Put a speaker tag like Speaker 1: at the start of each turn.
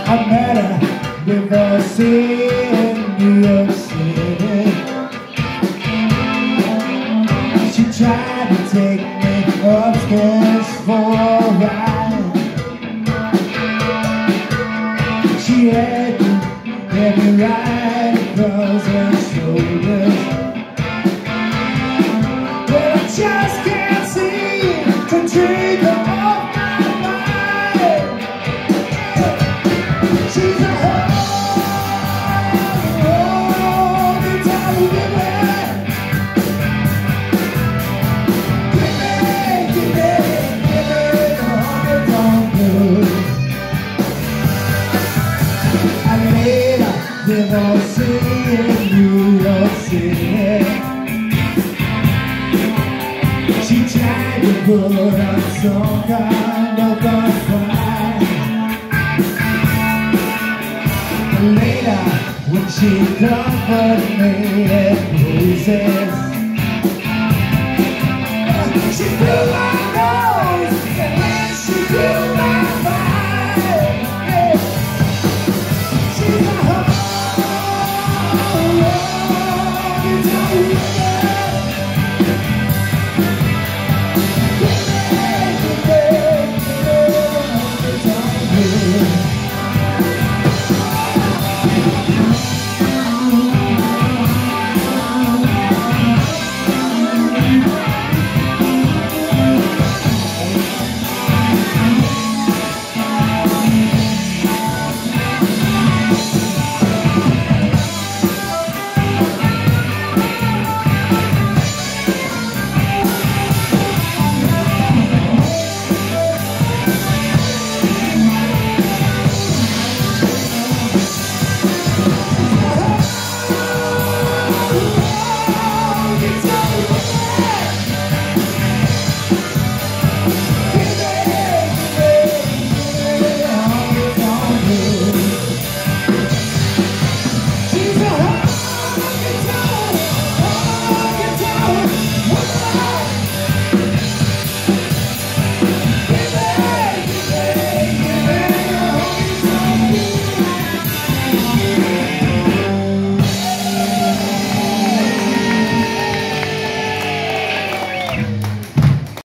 Speaker 1: I met her before seeing New York City. She tried to take me upstairs for a ride. She had me right across her shoulders. But I just can't seem to take her off my mind. She's a honky tonk woman. Give me the honky tonk blues. I made a divorcee in New York City. She tried to put on some kind of a fight. Later, when she comforted me in bruises, she blew my nose and then she blew my mind. She's a honky tonk woman.